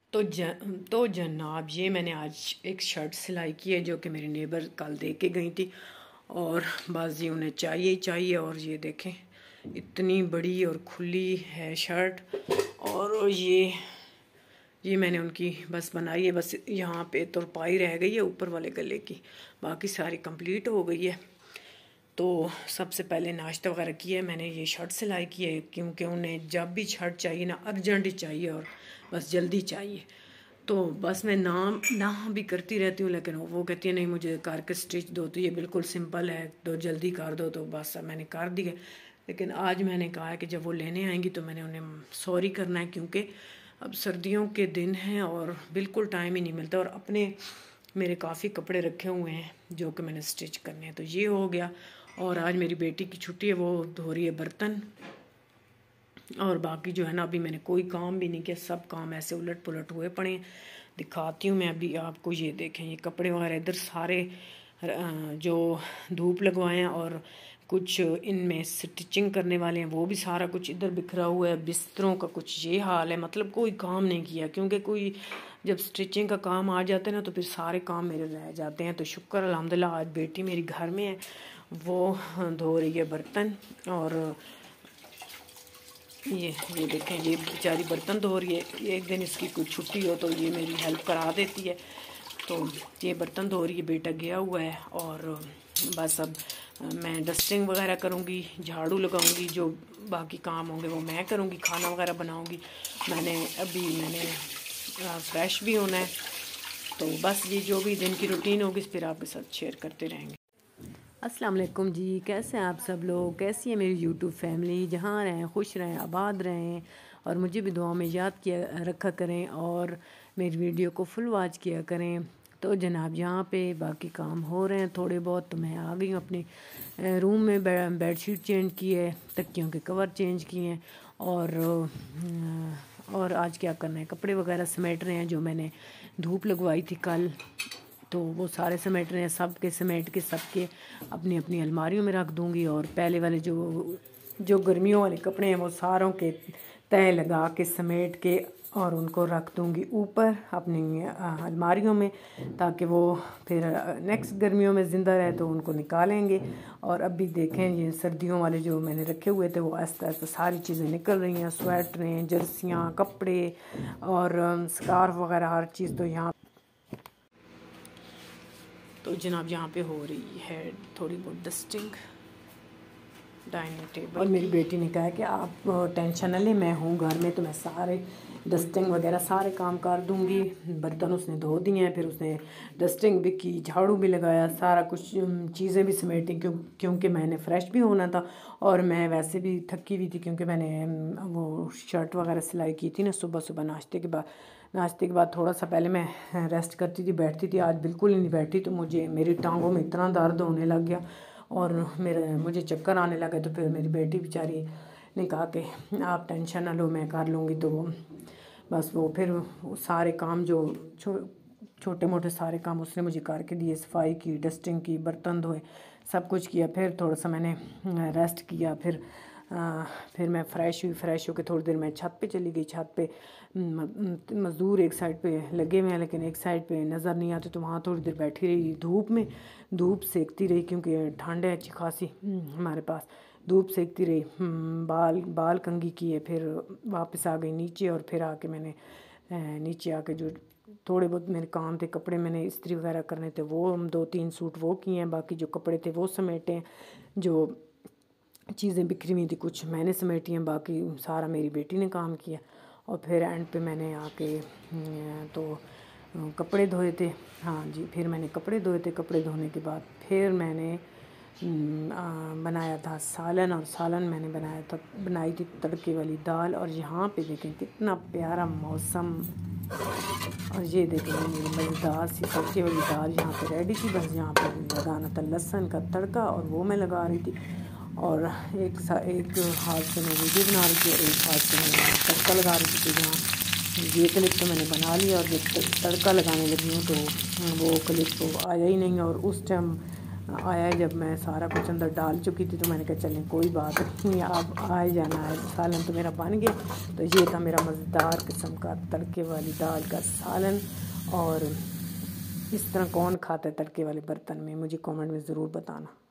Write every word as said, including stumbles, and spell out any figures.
तो जन तो जनाब ये मैंने आज एक शर्ट सिलाई की है जो कि मेरी नेबर कल दे के गई थी और बस ये उन्हें चाहिए ही चाहिए। और ये देखें इतनी बड़ी और खुली है शर्ट। और ये ये मैंने उनकी बस बनाई है, बस यहाँ पे तुरपाई रह गई है ऊपर वाले गले की, बाकी सारी कंप्लीट हो गई है। तो सबसे पहले नाश्ता वगैरह किया है, मैंने ये शर्ट सिलाई की है क्योंकि उन्हें जब भी शर्ट चाहिए ना अर्जेंट ही चाहिए और बस जल्दी चाहिए। तो बस मैं नाम ना भी करती रहती हूँ, लेकिन वो कहती है नहीं मुझे करके स्टिच दो, तो ये बिल्कुल सिंपल है तो जल्दी कर दो। तो बस अब मैंने कर दी है। लेकिन आज मैंने कहा है कि जब वो लेने आएंगी तो मैंने उन्हें सॉरी करना है, क्योंकि अब सर्दियों के दिन हैं और बिल्कुल टाइम ही नहीं मिलता। और अपने मेरे काफ़ी कपड़े रखे हुए हैं जो कि मैंने स्टिच करने हैं। तो ये हो गया। और आज मेरी बेटी की छुट्टी है, वो धो रही है बर्तन। और बाकी जो है ना अभी मैंने कोई काम भी नहीं किया, सब काम ऐसे उलट पुलट हुए पड़े हैं। दिखाती हूँ मैं अभी आपको, ये देखें ये कपड़े वगैरह इधर सारे जो धूप लगवाए हैं और कुछ इनमें स्टिचिंग करने वाले हैं वो भी सारा कुछ इधर बिखरा हुआ है। बिस्तरों का कुछ ये हाल है, मतलब कोई काम नहीं किया, क्योंकि कोई जब स्टिचिंग का काम आ जाता है ना तो फिर सारे काम मेरे रह जाते हैं। तो शुक्र अल्हम्दुलिल्लाह आज बेटी मेरी घर में है, वो धो रही है बर्तन। और ये ये देखें ये बेचारी बर्तन धो रही है। एक दिन इसकी कुछ छुट्टी हो तो ये मेरी हेल्प करा देती है। तो ये बर्तन धो रही है, बेटा गया हुआ है। और बस अब मैं डस्टिंग वगैरह करूँगी, झाड़ू लगाऊंगी, जो बाकी काम होंगे वो मैं करूँगी, खाना वगैरह बनाऊँगी। मैंने अभी मैंने फ्रेश भी होना है। तो बस ये जो भी दिन की रूटीन होगी फिर आपके साथ शेयर करते रहेंगे। अस्सलाम वालेकुम जी, कैसे हैं आप सब लोग, कैसी है मेरी यूट्यूब फैमिली। जहाँ रहें खुश रहें, आबाद रहें और मुझे भी दुआ में याद किया रखा करें और मेरी वीडियो को फुल वॉच किया करें। तो जनाब यहाँ पे बाकी काम हो रहे हैं थोड़े बहुत। तो मैं आ गई हूँ अपने रूम में, बेडशीट चेंज की है, तकियों के कवर चेंज किए हैं। और और आज क्या करना है, कपड़े वगैरह समेट रहे हैं जो मैंने धूप लगवाई थी कल, तो वो सारे समेट रहे हैं। सब के समेट के सब के अपनी अपनी अलमारियों में रख दूँगी। और पहले वाले जो जो गर्मियों वाले कपड़े हैं वो सारों के तय लगा के समेट के और उनको रख दूँगी ऊपर अपनी अलमारियों में, ताकि वो फिर नेक्स्ट गर्मियों में ज़िंदा रहे तो उनको निकालेंगे। और अभी देखें ये सर्दियों वाले जो मैंने रखे हुए थे वो आहिस्ता आहिस्ता सारी चीज़ें निकल रही हैं, स्वेटरें, जर्सियाँ, कपड़े और स्कार्फ वगैरह हर चीज़। तो यहाँ तो जनाब यहाँ पे हो रही है थोड़ी बहुत डस्टिंग डाइनिंग टेबल। और मेरी बेटी ने कहा कि आप टेंशन न लें, मैं हूँ घर में तो मैं सारे डस्टिंग वगैरह सारे काम कर दूँगी। बर्तन उसने धो दिए हैं, फिर उसने डस्टिंग भी की, झाड़ू भी लगाया, सारा कुछ चीज़ें भी समेटी, क्यों क्योंकि मैंने फ़्रेश भी होना था और मैं वैसे भी थकी हुई थी, क्योंकि मैंने वो शर्ट वगैरह सिलाई की थी ना सुबह सुबह नाश्ते के बाद। नाश्ते के बाद थोड़ा सा पहले मैं रेस्ट करती थी, बैठती थी, आज बिल्कुल ही नहीं बैठी। तो मुझे मेरी टांगों में इतना दर्द होने लग गया और मेरे मुझे चक्कर आने लगा। तो फिर मेरी बेटी बेचारी ने कहा कि आप टेंशन ना लो, मैं कर लूँगी। तो वो बस वो फिर वो सारे काम जो छो, छोटे मोटे सारे काम उसने मुझे करके दिए, सफाई की, डस्टिंग की, बर्तन धोए, सब कुछ किया। फिर थोड़ा सा मैंने रेस्ट किया। फिर आ, फिर मैं फ़्रेश हुई, फ़्रेश होकर थोड़ी देर मैं छत पे चली गई। छत पे मज़दूर एक साइड पे लगे हुए हैं लेकिन एक साइड पे नज़र नहीं आते, तो वहाँ थोड़ी देर बैठी रही धूप में, धूप सेकती रही, क्योंकि ठंड है अच्छी खासी हमारे पास। धूप सेकती रही, बाल बाल कंघी किए, फिर वापस आ गई नीचे। और फिर आके मैंने नीचे आके जो थोड़े बहुत मेरे काम थे, कपड़े मैंने इस्त्री वगैरह करने थे वो दो तीन सूट वो किए हैं, बाकी जो कपड़े थे वो समेटे हैं, जो चीज़ें बिखरी हुई थी कुछ मैंने समेटी हैं, बाकी सारा मेरी बेटी ने काम किया। और फिर एंड पे मैंने आके तो कपड़े धोए थे। हाँ जी, फिर मैंने कपड़े धोए थे। कपड़े धोने के बाद फिर मैंने बनाया था सालन, और सालन मैंने बनाया था बनाई थी तड़के वाली दाल। और यहाँ पे देखें कितना प्यारा मौसम, और ये देखें मेरी मज़ेदार सी तड़के वाली दाल यहाँ पे रेडी थी। बस यहाँ पे लगाना था लहसुन का तड़का और वो मैं लगा रही थी। और एक सा एक हाथ से मैं वीडियो बना रही थी और एक हाथ से मैं तड़का लगा रही थी। जहाँ ये क्लिप तो मैंने बना लिया और जब तड़का लगाने लगी हूँ तो वो क्लिप तो आया ही नहीं। और उस टाइम आया जब मैं सारा कुछ अंदर डाल चुकी थी तो मैंने कहा चलें कोई बात नहीं, अब आ जाना है। सालन तो मेरा बन गया। तो ये था मेरा मज़ेदार किस्म का तड़के वाली दाल का सालन। और इस तरह कौन खाता है तड़के वाले बर्तन में, मुझे कमेंट में ज़रूर बताना।